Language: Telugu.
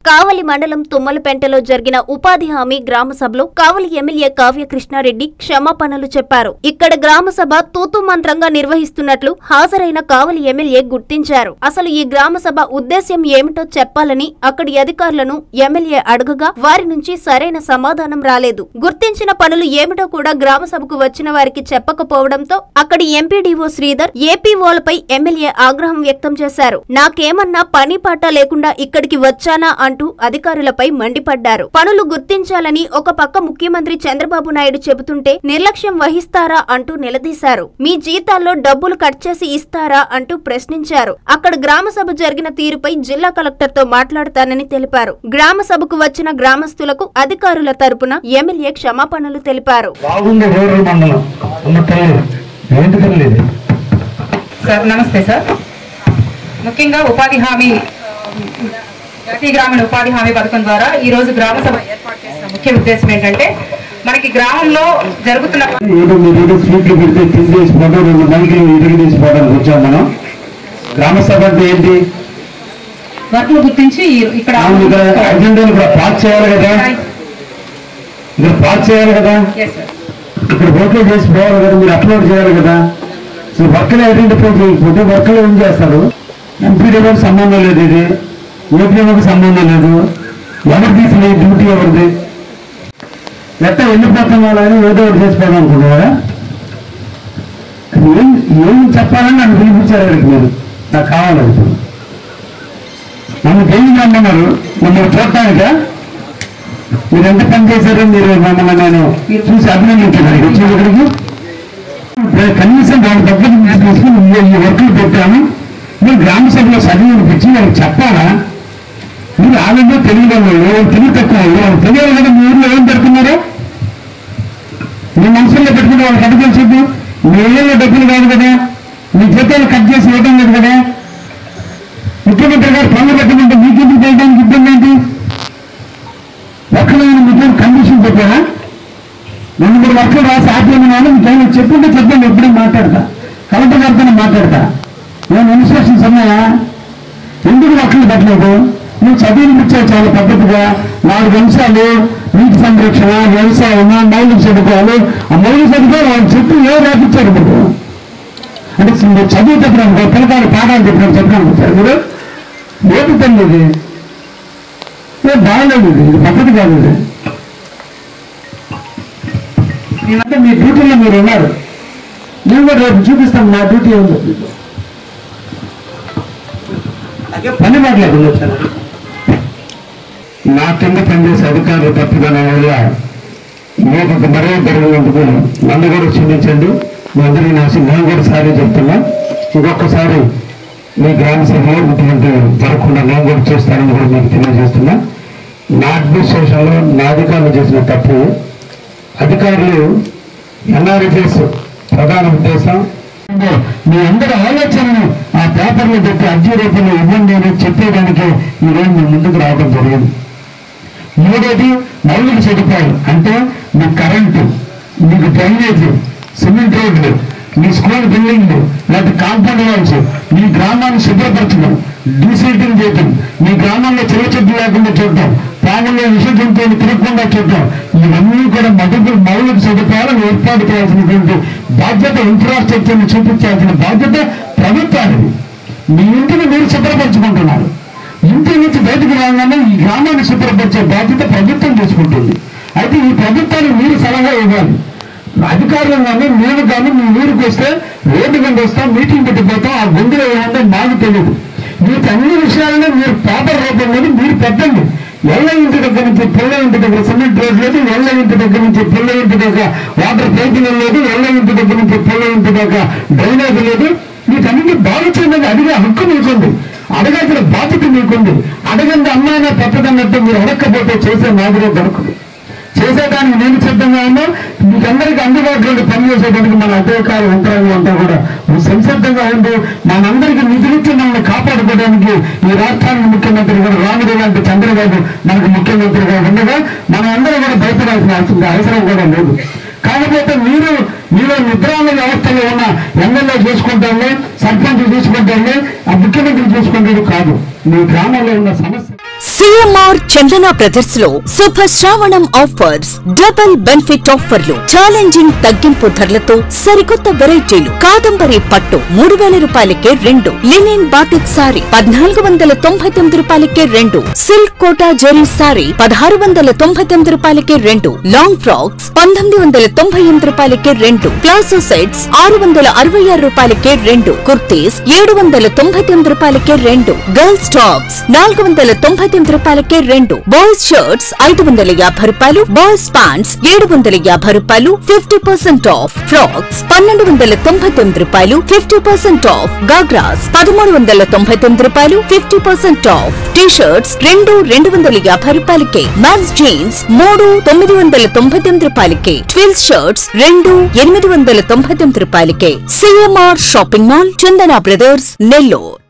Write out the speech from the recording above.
కావలి మండలం తుమ్మలపెంటలో జరిగిన ఉపాధి హామీ గ్రామ సభలో కావలి ఎమ్మెల్యే కావ్య కృష్ణారెడ్డి క్షమాపణలు చెప్పారు. ఇక్కడ గ్రామ సభ తూతూ మంత్రంగా నిర్వహిస్తున్నట్లు హాజరైన కావలి ఎమ్మెల్యే గుర్తించారు. అసలు ఈ గ్రామ సభ ఉద్దేశ్యం ఏమిటో చెప్పాలని అక్కడి అధికారులను ఎమ్మెల్యే అడగగా వారి నుంచి సరైన సమాధానం రాలేదు. గుర్తించిన పనులు ఏమిటో కూడా గ్రామ సభకు వచ్చిన వారికి చెప్పకపోవడంతో అక్కడి ఎంపీడీఓ శ్రీధర్ ఏపీఓలపై ఎమ్మెల్యే ఆగ్రహం వ్యక్తం చేశారు. నాకేమన్నా పని పాట లేకుండా ఇక్కడికి వచ్చానా అంటూ అధికారులపై మండిపడ్డారు. పనులు గుర్తించాలని ఒక పక్క ముఖ్యమంత్రి చంద్రబాబు నాయుడు చెబుతుంటే నిర్లక్ష్యం వహిస్తారా అంటూ నిలదీశారు. మీ జీతాల్లో డబ్బులు కట్ చేసి ఇస్తారా అంటూ ప్రశ్నించారు. అక్కడ గ్రామ సభ జరిగిన తీరుపై జిల్లా కలెక్టర్ తో మాట్లాడతానని తెలిపారు. గ్రామ సభకు వచ్చిన గ్రామస్తులకు అధికారుల తరపున ఎమ్మెల్యే క్షమాపణలు తెలిపారు. నమస్తే సార్. ముఖ్యంగా ఉపాధి హామీ జాతీయ గ్రామీణ ఉపాధి హామీ పథకం ద్వారా ఈ రోజు గ్రామ సభ ఏర్పాటు చేసిన ముఖ్య ఉద్దేశం ఏంటంటే మనకి గ్రామంలో జరుగుతున్న గ్రామ సభ అంటే ఏంటి? వర్క్లు గుర్తించి ఇక్కడ పాస్ చేయాలి కదా, ఇక్కడ పాస్ చేయాలి కదా, ఇక్కడ ఓట్లు చేసి పోవాలి కదా, మీరు అప్లోడ్ చేయాలి కదా. సో వర్క్లు ఐడెంటిఫై చేయకపోతే వర్క్లు ఏం చేస్తారు? ఎంపీడీఓకి సంబంధం లేదు, ఇది ఏపీఓకి సంబంధం లేదు. ఎవరు తీసిన డ్యూటీ ఎవరిది? ఎట్ట వెళ్ళిపోతున్న వాళ్ళని ఏదో ఒకటి చేసిపోదాం అనుకుంటున్నారా? ఏం చెప్పాలని నన్ను పిలిపించారు. మీరు నాకు కావాలంటే నన్ను దేనికి రమ్మన్నారు? మమ్మల్ని చూడటానికా? మీరు ఎంత పని చేశారో మీరు మమ్మల్ని నేను చూసి అభినందించాను. వచ్చిన ఇక్కడికి కనీసం వాళ్ళ దగ్గర తీసుకుని ఈ వర్కులు పెట్టాను. మీరు గ్రామ సభలో చదివినిపించి వాళ్ళకి చెప్పాలా? మీరు ఆనందం తెలియదు, తెలివి తక్కువ తెలియాలి కదా. మీ ఊళ్ళో ఏం పెడుతున్నారో మీ మనసుల్లో పెట్టుకుంటే వాళ్ళకి ఎంత తెలిసింది? మీ ఏళ్ళలో డబ్బులు కాదు కదా, మీ జీతాలు కట్ చేసి వేయడం లేదు కదా. ముఖ్యమంత్రి గారు పనులు పెట్టమంటే మీకెందుకు చేయడానికి ఇబ్బంది ఏంటి? ఒక్కడైనా మీకు కండిషన్ పెట్టారా? 2-3 వర్కులు రాసి ఆపేమన్నాను. మీకు చెప్పుంటే చెప్పండి, ఎప్పుడూ మాట్లాడతా. కలెక్టర్ గారితో మాట్లాడతా. నేను ఇన్స్ట్రక్షన్స్ ఉన్నాయా? ఎందుకు వర్కులు పెట్టలేదు? నువ్వు చదివినిపించావు చాలా పద్ధతిగా. 4 అంశాలు: నీటి సంరక్షణ, వ్యవసాయం, మౌలిక సదుపాయాలు. ఆ మౌలిక సదుపాయాలు వాళ్ళు చెప్పి రాపించారు. ఇప్పుడు అంటే మీరు చదువు చెప్పడానికి పిల్లకాయలు పాఠాలు చెప్పడానికి వచ్చారు. మీరు ఏది తెలియదు, బాగలేదు, ఇది పద్ధతి కాదు. ఇది నేనంటే మీ డ్యూటీలో మీరు ఉన్నారు. నేను కూడా రేపు చూపిస్తాను నా డ్యూటీ ఉందో. పని మాట్లాడకుండా వచ్చాను. నా కింద పనిచేసే అధికారులు తప్పుదన వల్ల మీకు మరో జరిగినందుకు నన్ను కూడా క్షమించండి. మీ అందరికీ నేను కూడా సారీ చెప్తున్నా. ఇంకొకసారి మీ గ్రామ సభలో ఇటువంటి జరగకుండా నేను కూడా చూస్తానని కూడా మీకు తెలియజేస్తున్నా. నా అడ్మినిస్ట్రేషన్లో నా అధికారులు చేసిన తప్పు. అధికారులు ఎన్ఆర్ఎఫ్ఎస్ ప్రధాన ఉద్దేశం మీ అందరి ఆలోచనను ఆ పేపర్లో పెట్టి అర్జీ రూపంలో ఇవ్వండి అని చెప్పేదానికి ఈరోజు మీ ముందుకు రావడం జరిగింది. 3వది మౌలిక సదుపాయాలు అంటే మీ కరెంటు, మీకు డ్రైనేజ్, సిమెంట్ రోడ్లు, మీ స్కూల్ బిల్డింగ్లు, లేకపోతే కాంపౌండ్ వాల్స్, మీ గ్రామాన్ని శుభ్రపరచడం, డీసీటింగ్ చేయటం, మీ గ్రామంలో చిన్న చెట్లు లేకుండా చూడటం, పాముల్లో విసర్జనతో తిరగకుండా చూడటం, ఇవన్నీ కూడా మౌలిక సదుపాయాలను ఏర్పాటు చేయాల్సినటువంటి బాధ్యత, ఇన్ఫ్రాస్ట్రక్చర్ని చూపించాల్సిన బాధ్యత ప్రభుత్వానికి. మీ ఇంటిని మీరు శుభ్రపరచుకుంటున్నారు. ఇంటి నుంచి బయటకు రాగానే ఈ గ్రామాన్ని శుభ్రపరిచే బాధ్యత ప్రభుత్వం తీసుకుంటుంది. అయితే ఈ ప్రభుత్వానికి మీరు సలహా ఇవ్వాలి. అధికారులు కానీ మేము కానీ మీ ఊరికి వస్తే రోడ్డు కింద వస్తాం, మీటింగ్ పెట్టిపోతాం. ఆ గుండెలో ఏమంటే మాకు తెలియదు. మీకు అన్ని విషయాలను మీరు పేపర్ రూపంలో మీరు పెట్టండి. ఎల్ల ఇంటి దగ్గర నుంచి పిల్ల ఇంటి దగ్గర సిమెంట్ రోడ్ లేదు, ఎల్ల ఇంటి దగ్గర నుంచి పిల్ల ఇంటి దగ్గర వాటర్ పైపులు లేదు, ఎల్ల ఇంటి దగ్గర నుంచి పిల్ల ఇంటి దగ్గర డ్రైనేజ్ లేదు. వీటన్నింటి బాగు చేయండి. అడిగే హక్కు మీకుంది, అడగాల్సిన బాధ్యత మీకుంది. అడగండి అమ్మాయినా పెట్టదన్నట్టు మీరు అడగకపోతే చేసే మాదిరే దొరకదు. చేసేదానికి నేను సిద్ధంగా ఉన్నా. మీకందరికీ అందుబాటులో పనిచేసేదానికి మన అధికార యంత్రాంగం అంతా కూడా సంసిద్ధంగా ఉండి మనందరికీ నిధులిచ్చి మనల్ని కాపాడుకోవడానికి ఈ రాష్ట్రానికి ముఖ్యమంత్రి గారు రాముడు లాంటి చంద్రబాబు మనకు ముఖ్యమంత్రిగా ఉండగా మనం అందరూ కూడా భయపడాల్సిన అవసరం కూడా లేదు. కాకపోతే మీరు నిద్రాన్న వ్యవస్థలో ఉన్న ఎమ్మెల్యే చూసుకుంటామే, సర్పంచ్ చూసుకుంటామే, ఆ ముఖ్యమంత్రి చూసుకుంటే కాదు. మీ గ్రామంలో ఉన్న సమస్య సిఎంఆర్ చందన బ్రదర్స్ లో శుభ శ్రావణం ఆఫర్స్, డబుల్ బెనిఫిట్ ఆఫర్లు, ఛాలెంజింగ్ తగ్గింపు ధరలతో సరికొత్త వెరైటీలు. కాదంబరి పట్టు 3000 రూపాయలకే 2, లినిన్ బాటిక్ సారీ 1499 రూపాయలకే 2, సిల్క్ కోటా జెరీ సారీ 1699 రూపాయలకే 2, లాంగ్ ఫ్రాక్స్ 1998 రూపాయలకే 2, ప్లాజో సెట్స్ 666 రూపాయలకే 2, కుర్తీస్ 799 రూపాయలకే 2, గర్ల్స్ టాప్స్ 499 రూపాయలకే 2, బాయ్స్ షర్ట్స్ 550 రూపాయలు, బాయ్స్ ప్యాంట్స్ 750 రూపాయలు 50% ఆఫ్, ఫ్రాక్స్ 1299 రూపాయలు 50% ఆఫ్, గాగ్రాస్ 1399 రూపాయలు 50% ఆఫ్, టీ షర్ట్స్ 250 రూపాయలకే, మ్యాన్స్ జీన్స్ 999 రూపాయలకే, ట్విల్స్ షర్ట్స్ 899 రూపాయలకే. CMR shopping mall, Chandana brothers, Nellore.